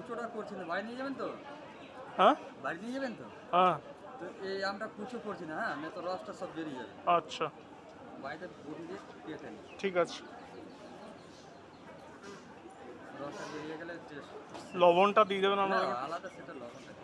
কুচোটা করছি না, বাড়ি নিয়ে যাবেন তো? হ্যাঁ বাড়ি নিয়ে যাবেন তো? হ্যাঁ তো এই আমটা কুচো করছি না, হ্যাঁ, তো রসটা সব বেরিয়ে যাবে। আচ্ছা বাড়িতে বটি দিয়ে কেটে নিই, ঠিক আছে। রসটা বেরিয়ে গেলে টেস্ট। লবণটা দিয়ে দেবেন না আপনারা। আলাদা সেটা লবণটা